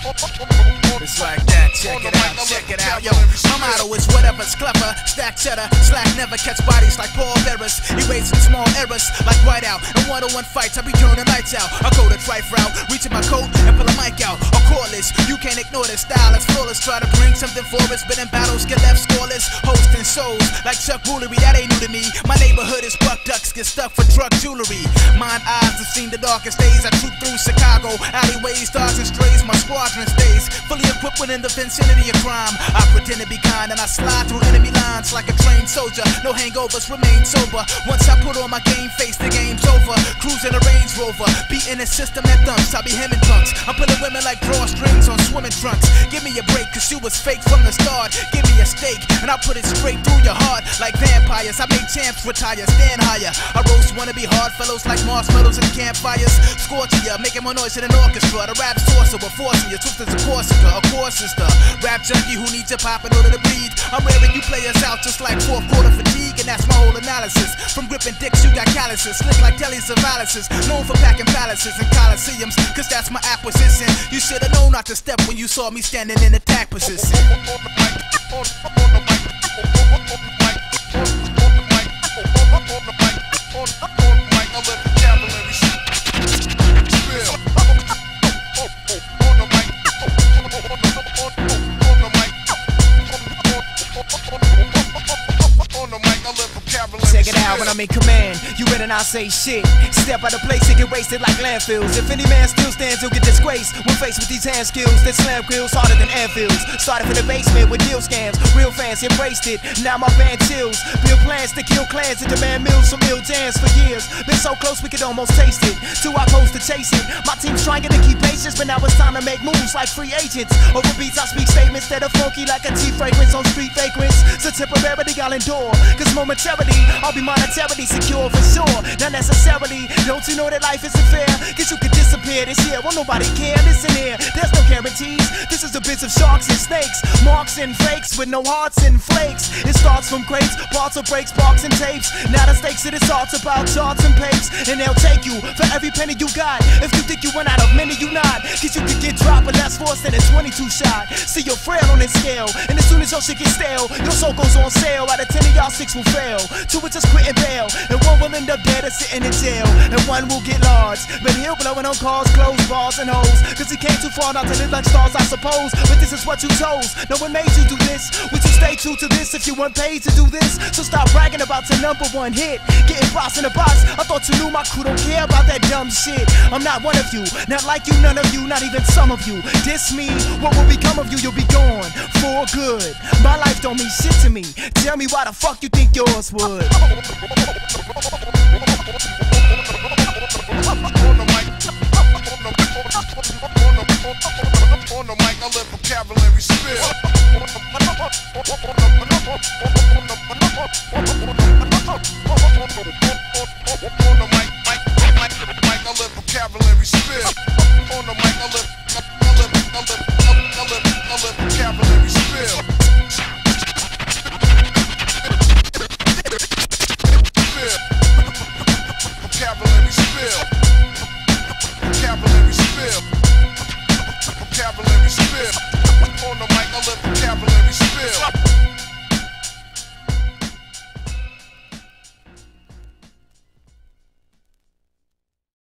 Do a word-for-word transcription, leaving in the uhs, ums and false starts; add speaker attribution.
Speaker 1: It's like that, check it out, check it out. Yo, my motto is whatever's clever. Stack cheddar, slack never catch bodies like Paul Bearers. Erasing small errors like whiteout. In one-on-one fights, I be turning lights out. I go the trife route, reaching my coat and pull a mic out. A cordless, you can't ignore this style. It's flawless, try to bring something for us, but in battles get left scoreless. Hosting shows like Chuck Woolery, that ain't new to me. My neighborhood is buck ducks, get stuck for drug jewelry. Mine eyes have seen the darkest days. I troop through Chicago, alleyways, stars and strays. My squadron stays fully equipped within the vicinity of crime. I pretend to be kind and I slide through enemy lines like a trained soldier. No hangovers, remain sober. Once I put on my game face, the game's over. Cruising a Range Rover, beating a system that thumps. I be hemming drunks. I'm pulling women like drawstrings on swimming trunks. Give me a break, cause you was fake from the start. Give me a steak, and I'll put it straight through your heart. Like vampires, I make champs retire, stand higher. I roast wannabe hard fellows like marshmallows and campfires. Scorching ya, making more noise than an orchestra. The rap sorcerer, forcing you, twisted a Corsica. Of course it's the rap junkie who needs your pop in order to breathe. I'm wearing you players out just like fourth quarter fatigue, and that's my whole analysis. From gripping dicks, you got calluses, slick like telly surveillances. Known for packing palaces and coliseums, cause that's my acquisition. You should've known not to step when you saw me standing in attack position.
Speaker 2: Check it out when I'm in command, you better not say shit. Step out of place and get wasted like landfills. If any man still stands, he'll get disgraced when faced with these hand skills that slam grills harder than airfields. Started in the basement with deal scams, real fans embraced it. Now my band chills, build plans to kill clans and demand meals from ill jams for years. Been so close we could almost taste it. Two outposts to chase it. My team's trying to keep patience, but now it's time to make moves like free agents. Over beats I speak statements that are funky like a tea fragrance on street vagrants. So temporarily I'll endure, cause momentarily I'll be monetarily secure for sure. Not necessarily, don't you know that life isn't fair? Cause you could disappear this year, won't nobody care. Listen here, there's no guarantees. This is the biz of sharks and snakes, marks and fakes with no hearts and flakes. It starts from crates, parts of breaks, sparks and tapes. Now the stakes of this art's about charts and papes, and they'll take you for every penny you got. If you think you run out of money, you not. Cause you could get dropped with less force than a twenty-two shot. See you're frail on this scale, and as soon as your shit gets stale, your soul goes on sale. Out of ten of y'all, six will fail. Two will just quit and bail, and one will end up dead or sitting in jail, and one will get large. But he'll blowing on cars, clothes, bars, and hoes, cause he came too far not to live like stars, I suppose. But this is what you chose, no one made you do this. Would you stay true to this if you weren't paid to do this? So stop bragging about your number one hit, getting box in the box. I thought you knew my crew don't care about that dumb shit. I'm not one of you, not like you, none of you, not even some of you. Diss me, what will become of you? You'll be gone for good. My life don't mean shit to me. Tell me why the fuck you think yours would.
Speaker 3: On the mic, I let vocabulary spill. On the mic, mic, mic, mic, I let vocabulary spill. On the mic, I let, I let, I let, I let, I let vocabulary spill. Vocabulary spill. Vocabulary spill. Vocabulary spill. On the mic, I let